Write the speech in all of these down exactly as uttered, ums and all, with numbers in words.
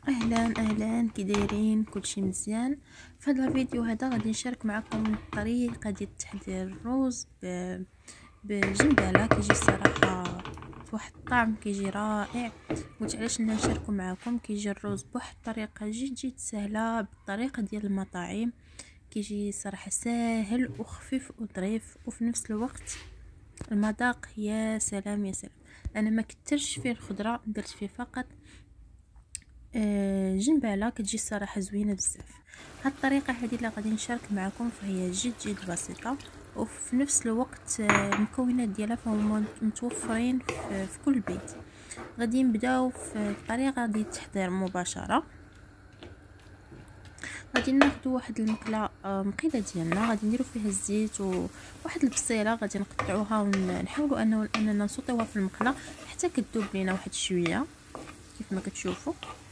اهلا اهلا، كي دايرين؟ كلشي مزيان؟ في هذا الفيديو هذا غادي نشارك معكم الطريقه ديال تحضير الرز ب... بالجنباله. كيجي الصراحه في واحد الطعم، كيجي رائع. قلت علاش نشاركو معكم. كيجي الرز بواحد الطريقه جد جد سهله، بالطريقه ديال المطاعم. كيجي صراحه ساهل وخفيف وظريف، وفي نفس الوقت المذاق يا سلام يا سلام. انا ما كترش فيه الخضره، درت فيه فقط آه جنباله. كتجي الصراحه زوينه بزاف. هاد الطريقه هذه اللي غادي نشارك معكم فهي جد جد بسيطه، وفي نفس الوقت آه المكونات ديالها فهم متوفرين في, في كل بيت. غادي نبداو في الطريقه ديال التحضير مباشره. غادي ناخذ واحد المقله آه مقيله ديالنا، غادي نديرو فيها الزيت وواحد البصيله، غادي نقطعوها ونحاولوا انه اننا نسوطيوها في المقله حتى كتذوب لينا واحد شويه كيف ما كتشوفوا.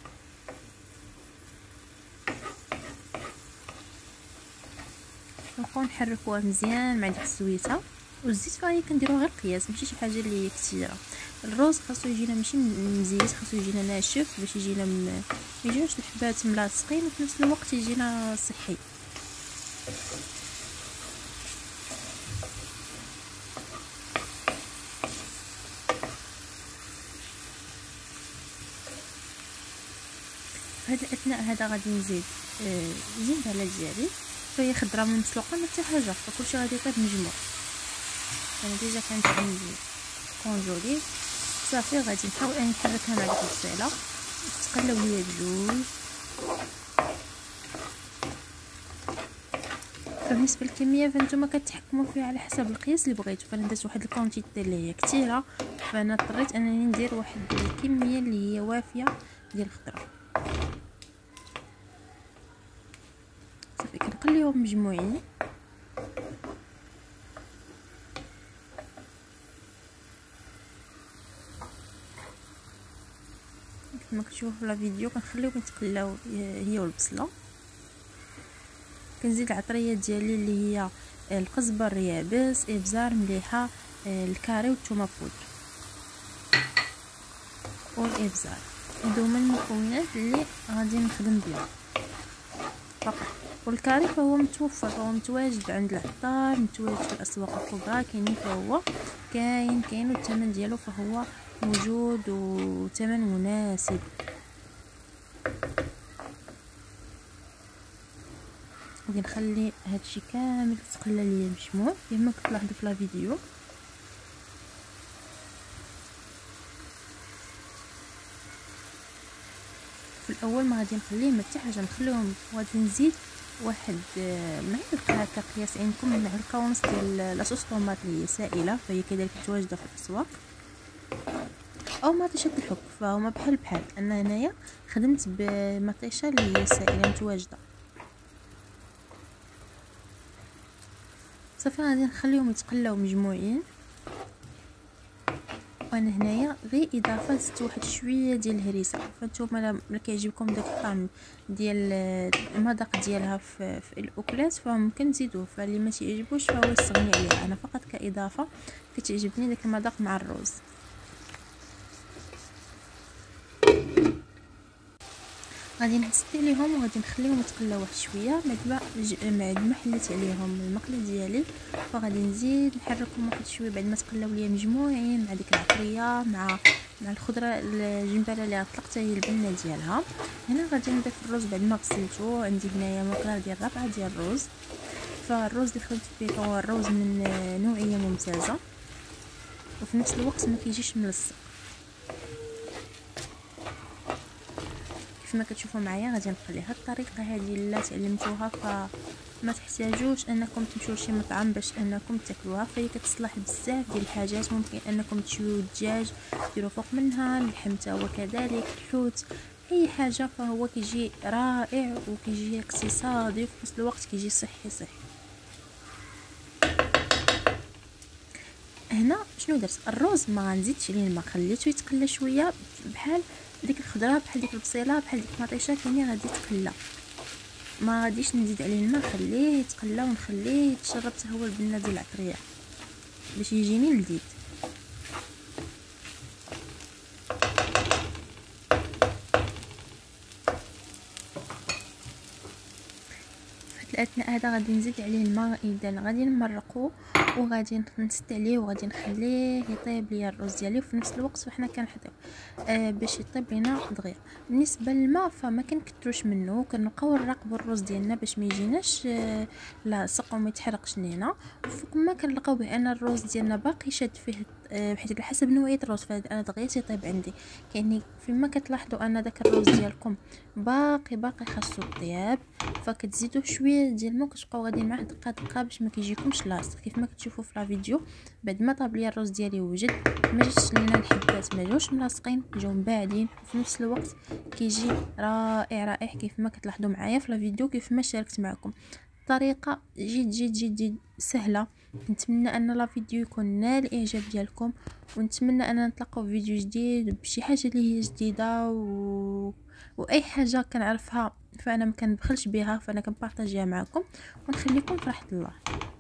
نبقاو نحركوها مزيان مع ديك السويته. والزيت فهي كنديروه غير قياس، ماشي شي حاجه اللي كثيره. الرز خاصو يجينا ماشي مزيت، خاصو يجينا ناشف باش يجينا ما يجيوش الحبات ملاصقين، وفي نفس الوقت يجينا صحي. في هذا الاثناء هذا غادي نزيد آه الزنبله ديالي، فهي خضره من مسلوقه ما حتى حاجه، فكلشي غادي يطيب مجموع. انا ديجا كانت عندي كونجولي صافي. غادي نحاول اني نحركها مع ديك البصيله تقلاو ليا بجوج. بالنسبه للكميه فانتوما كتحكموا فيها على حسب القياس اللي بغيتو. فانا درت واحد الكونتيتي اللي هي كثيره، فانا اضطريت انني ندير واحد الكميه اللي هي وافيه ديال الخضره. صافي كنقليهم مجموعين. كما كتشوفوا في لا فيديو كنخليوهم يتقلاو هي والبصله. كنزيد العطريه ديالي اللي هي القزبر يابس، ابزار مليحه، الكاري والثومه بودر والابزار. هادو هما المكونات اللي غادي نخدم بهم فقط. والكاري فهو متوفر، فهو متواجد عند العطار، متواجد في الاسواق الكبرى، كاينين فهو كاين كاين والثمن ديالو فهو موجود وثمن مناسب. غادي نخلي هادشي كامل يتقلى ليا مجموع كما كتلاحظوا في لا فيديو. في الاول ما غادي نخليه ما حتى حاجه، نخليهم وغادي نزيد واحد معلقه هكا قياس عندكم، معلقه ونص ديال لاصوص طوماط اللي هي سائله، فهي كذلك متواجده في الاسواق، او مطيشه الحك. فهما بحال بحال. انا هنايا خدمت بمطيشه اللي هي سائله متواجده. صافي غادي نخليهم يتقلاو مجموعين. وانا هنايا غير اضافه زدت واحد شويه ديال الهريسه. فانتوما ملي كيعجبكم داك الطعم ديال المذاق ديالها في, في الاكلات فممكن تزيدوه، فاللي ما تيعجبوش فهو يستغني عليها. انا فقط كاضافه كتعجبني داك المذاق مع الرز. غادي نسدي عليهم وغادي نخليهم يتقلاو واحد شويه. بعد ما بعد ما حليت عليهم المقله ديالي فغادي نزيد نحركهم واحد شويه بعد ما تقلاو ليا مجموعين مع ديك العطريه مع مع الخضره الجنباله اللي طلقت هي البنه ديالها. هنا غادي نضيف الرز بعد ما غسلته. عندي هنايا مقدار ديال ربعه ديال الرز. فالرز اللي خدمت به هو الرز من نوعيه ممتازه، وفي نفس الوقت ما كيجيش ملصق. كما كتشوفوا معايا غادي نقلي. هاد الطريقه هذه اللي تعلمتوها فما تحتاجوش انكم تمشيو لشي مطعم باش انكم تاكلوها، فهي كتصلح بزاف ديال الحاجات. ممكن انكم تشويو الدجاج ديروا فوق منها اللحم حتى هو كذلك، الحوت، اي حاجه، فهو كيجي رائع وكيجي اقتصادي وفي نفس الوقت كيجي صحي صحي. هنا شنو درت؟ الرز ما غنزيدش عليه الماء، خليته يتقلى شويه بحال ديك الخضره، بحال ديك البصيله، بحال ديك المطيشه كيني غادي يتقلى. ما غاديش نزيد عليه الماء، خليه يتقلى ونخليه يتشرب حتى هو البنه ديال العطريه باش يجيني لذيذ. الاثناء هذا غادي نزيد عليه الماء، اذا غادي نمرقو وغادي نسد عليه وغادي نخليه يطيب ليا الرز ديالي، وفي نفس الوقت وحنا كنحطيو آه باش يطيب لينا دغيا. بالنسبه للماء فما كنكثروش منه، كنبقاو نراقبوا الرز ديالنا باش ما يجيناش آه لاصق وما يتحرقش لينا. وفوق ما كنلقاو بان الرز ديالنا باقي شاد فيه آه حيت على حسب نوعيه الرز، فانا دغيا تيطيب عندي. كاين فيما كتلاحظوا ان داك الرز ديالكم باقي باقي خاصو الطياب، فكتزيدوا شويه ديال الماء كتبقاو غاديين معاه دقه دقه باش ما كيجيكمش لاصق. كيف ما كتشوفوا في لا فيديو بعد ما طاب ليا الرز ديالي وجد ما جاتش لينا الحبات، ما جاوش ملاصقين، جاو باعدين، وفي نفس الوقت كيجي رائع رائع كيف ما كتلاحظوا معايا في لا فيديو كيف ما شاركت معكم. طريقه جد جد جد جد سهله. نتمنى ان لا فيديو يكون نال الاعجاب ديالكم، ونتمنى ان نتلاقاو في فيديو جديد بشي حاجه اللي هي جديده و... واي حاجه كنعرفها فانا ما كنبخلش بها، فانا كنبارطاجيها معكم ونخليكم في راحه الله.